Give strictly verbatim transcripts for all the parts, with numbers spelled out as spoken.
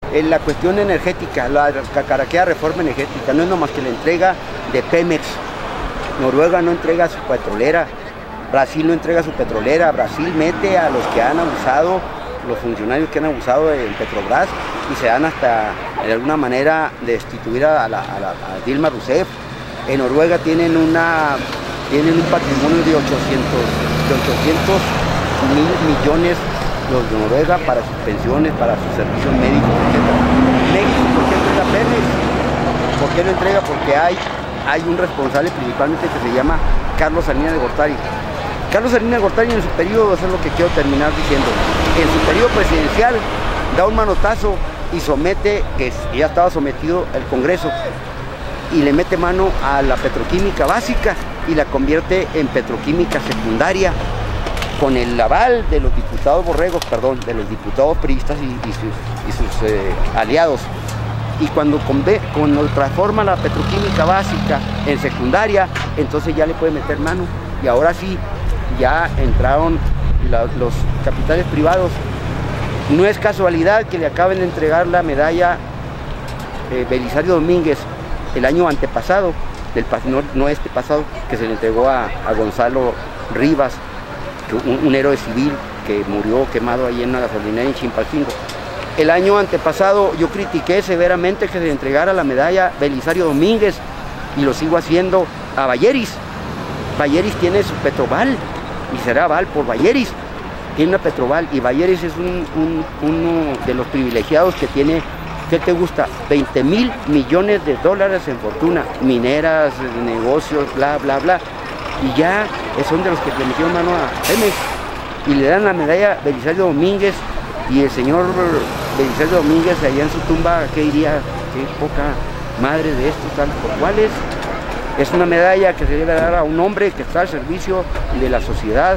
en la cuestión energética, la cacaraquea reforma energética, no es nomás que la entrega de Pemex. Noruega no entrega su petrolera, Brasil no entrega su petrolera, Brasil mete a los que han abusado, los funcionarios que han abusado del Petrobras y se dan hasta, de alguna manera, destituir a, la, a, la, a Dilma Rousseff. En Noruega tienen, una, tienen un patrimonio de ochocientos mil millones los de Noruega para sus pensiones, para sus servicios médicos, etcétera. México, ¿por qué entrega Pemex? ¿Por qué lo entrega? Porque hay, hay un responsable principalmente que se llama Carlos Salinas de Gortari. Carlos Salinas de Gortari en su periodo, eso es lo que quiero terminar diciendo, en su periodo presidencial da un manotazo y somete, que ya estaba sometido el Congreso, y le mete mano a la petroquímica básica y la convierte en petroquímica secundaria, con el aval de los diputados borregos, perdón, de los diputados priistas y, y sus, y sus eh, aliados. Y cuando, cuando transforma la petroquímica básica en secundaria, entonces ya le puede meter mano. Y ahora sí, ya entraron la, los capitales privados. No es casualidad que le acaben de entregar la medalla eh, Belisario Domínguez el año antepasado, del, no, no este pasado, que se le entregó a, a Gonzalo Rivas, Un, un héroe civil que murió quemado ahí en una gasolinera en Chilpancingo. El año antepasado yo critiqué severamente que se le entregara la medalla Belisario Domínguez y lo sigo haciendo a Bayeris. Bayeris tiene su Petroval y será aval por Bayeris. Tiene una Petroval y Bayeris es un, un, uno de los privilegiados que tiene, ¿qué te gusta? veinte mil millones de dólares en fortuna, mineras, negocios, bla, bla, bla. Y ya son de los que le metieron mano a Pemex y le dan la medalla Belisario Domínguez, y el señor Belisario Domínguez allá en su tumba, ¿qué diría? Qué poca madre de esto, tal por cual es. Es una medalla que se debe dar a un hombre que está al servicio de la sociedad,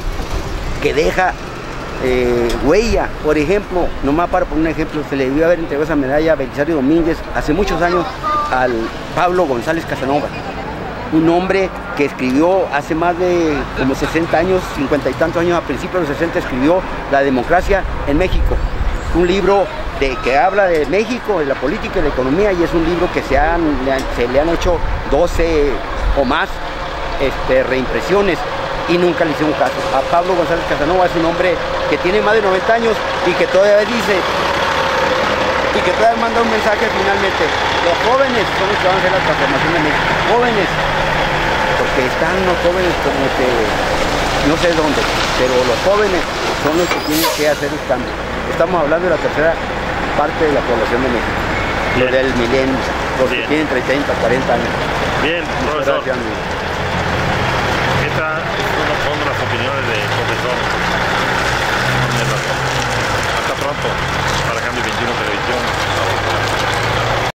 que deja eh, huella. Por ejemplo, nomás para poner un ejemplo, se le debió haber entregado esa medalla a Belisario Domínguez hace muchos años al Pablo González Casanova, un hombre que escribió hace más de como sesenta años, cincuenta y tantos años, a principios de los sesenta, escribió La democracia en México, un libro de, que habla de México, de la política y la economía, y es un libro que se, han, le han, se le han hecho doce o más este, reimpresiones y nunca le hicieron caso. A Pablo González Casanova es un hombre que tiene más de noventa años y que todavía dice, y que todavía manda un mensaje finalmente: los jóvenes son los que van a hacer la transformación de México, jóvenes, porque están los jóvenes como que no sé dónde, pero los jóvenes son los que tienen que hacer el cambio. Estamos hablando de la tercera parte de la población de México, lo del milenio, los que tienen treinta, cuarenta años. Bien, profesor. Gracias,